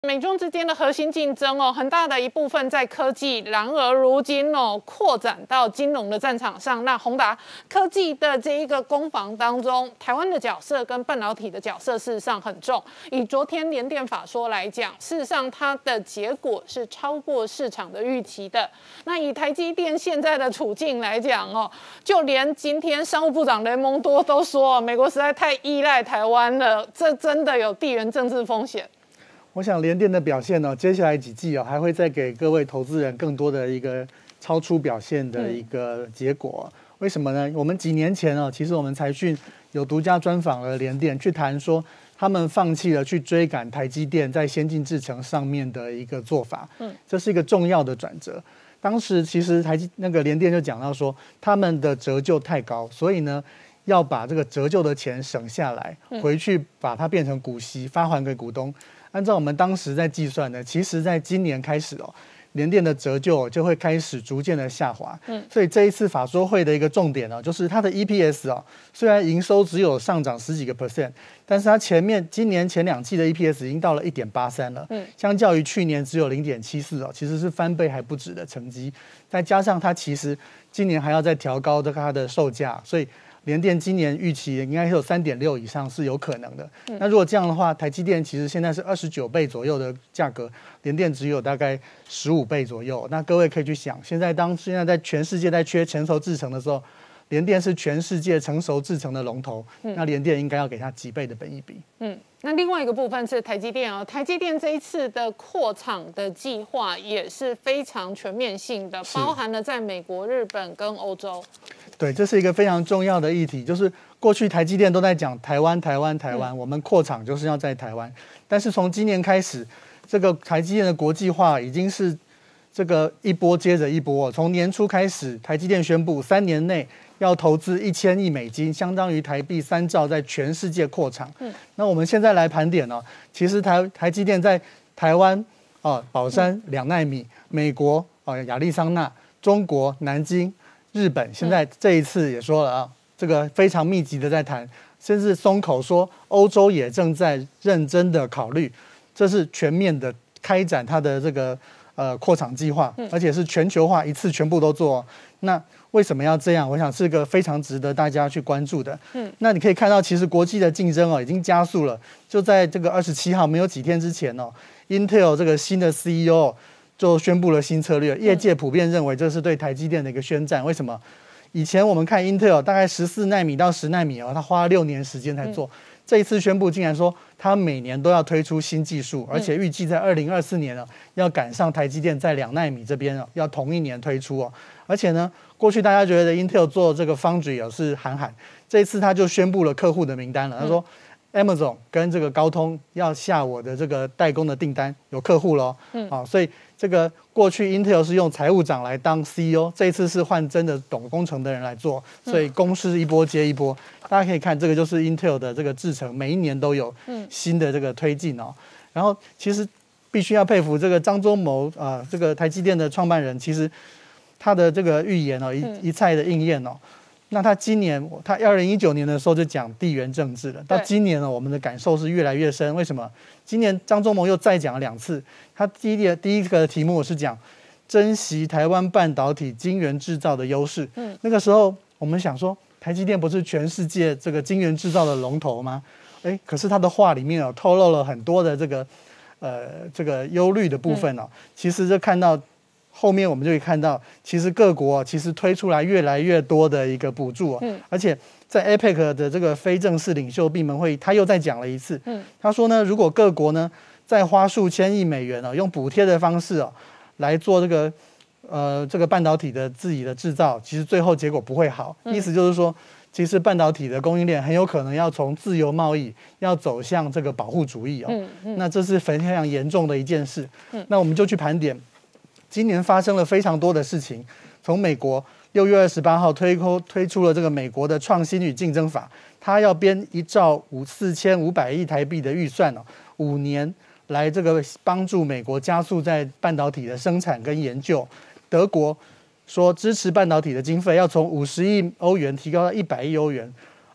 美中之间的核心竞争很大的一部分在科技，然而如今扩展到金融的战场上。那宏达科技的这一个攻防当中，台湾的角色跟半导体的角色事实上很重。以昨天联电法说来讲，事实上它的结果是超过市场的预期的。那以台积电现在的处境来讲就连今天商务部长雷蒙多都说，美国实在太依赖台湾了，这真的有地缘政治风险。 我想联电的表现接下来几季还会再给各位投资人更多的一个超出表现的一个结果。为什么呢？我们几年前其实我们财讯有独家专访了联电，去谈说他们放弃了去追赶台积电在先进制程上面的一个做法，这是一个重要的转折。当时其实联电就讲到说，他们的折旧太高，所以呢要把这个折旧的钱省下来，回去把它变成股息发还给股东。按照我们当时在计算呢，其实在今年开始联电的折旧就会开始逐渐的下滑。所以这一次法说会的一个重点就是它的 EPS 虽然营收只有上涨10几个%，但是它今年前2季的 EPS 已经到了 1.83 了，相较于去年只有 0.74 其实是翻倍还不止的成绩。再加上它其实今年还要再调高它的售价，所以联电今年预期应该是有 3.6 以上是有可能的。那如果这样的话，台积电其实现在是29倍左右的价格，联电只有大概15倍左右。那各位可以去想，现在在全世界在缺成熟制程的时候，联电是全世界成熟制程的龙头，那联电应该要给它几倍的本益比。 那另外一个部分是台积电台积电这一次的扩厂的计划也是非常全面性的，包含了在美国、日本跟欧洲。 对，这是一个非常重要的议题，就是过去台积电都在讲台湾，我们扩厂就是要在台湾。但是从今年开始，这个台积电的国际化已经是这个一波接着一波。从年初开始，台积电宣布3年内要投资1000亿美金，相当于台币3兆，在全世界扩厂。那我们现在来盘点其实台积电在台湾宝山2奈米，美国亚利桑那，中国南京，日本现在这一次也说了这个非常密集的在谈，甚至松口说欧洲也正在认真的考虑，这是全面的开展它的这个扩厂计划，而且是全球化，一次全部都做。那为什么要这样？我想是个非常值得大家去关注的。那你可以看到，其实国际的竞争已经加速了。就在这个27号没有几天之前Intel 这个新的 CEO 就宣布了新策略，业界普遍认为这是对台积电的一个宣战。为什么？以前我们看 Intel 大概14奈米到10奈米他花了6年时间才做，这一次宣布竟然说他每年都要推出新技术，而且预计在2024年要赶上台积电在2奈米这边要同一年推出而且呢，过去大家觉得 Intel 做这个 Foundry 是喊，这一次他就宣布了客户的名单了，他说Amazon 跟这个高通要下我的这个代工的订单，有客户咯。所以这个过去 Intel 是用财务长来当 CEO， 这一次是换真的懂工程的人来做，所以公司一波接一波。大家可以看这个就是 Intel 的这个制程，每一年都有新的这个推进然后其实必须要佩服这个张忠谋这个台积电的创办人，其实他的这个预言一再的应验那他今年，他2019年的时候就讲地缘政治了，到今年我们的感受是越来越深。为什么？今年张忠谋又再讲了2次。他第一个题目是讲珍惜台湾半导体晶圆制造的优势。那个时候我们想说，台积电不是全世界这个晶圆制造的龙头吗？可是他的话里面透露了很多的这个忧虑的部分其实就看到。后面我们就可以看到，其实各国其实推出来越来越多的一个补助而且在 APEC 的这个非正式领袖闭门会议，他又再讲了一次。他说呢，如果各国呢再花数千亿美元用补贴的方式来做这个半导体的自己的制造，其实最后结果不会好。意思就是说，其实半导体的供应链很有可能要从自由贸易要走向这个保护主义那这是非常严重的一件事。那我们就去盘点。今年发生了非常多的事情，从美国6月28号推出了这个美国的创新与竞争法，它要编1兆4500亿台币的预算5年来这个帮助美国加速在半导体的生产跟研究。德国说支持半导体的经费要从50亿欧元提高到100亿欧元。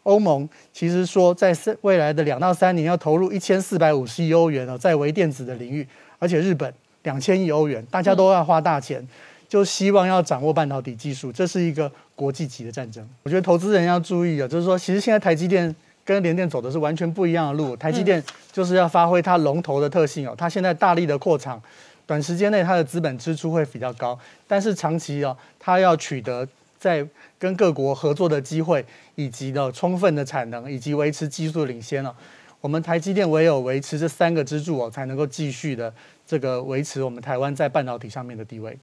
欧盟其实说在未来的2到3年要投入1450亿欧元在微电子的领域，而且日本2000亿欧元，大家都要花大钱，就希望要掌握半导体技术，这是一个国际级的战争。我觉得投资人要注意就是说，其实现在台积电跟联电走的是完全不一样的路。台积电就是要发挥它龙头的特性它现在大力的扩厂，短时间内它的资本支出会比较高，但是长期它要取得在跟各国合作的机会，以及充分的产能，以及维持技术领先我们台积电唯有维持这3个支柱才能够继续的这个维持我们台湾在半导体上面的地位。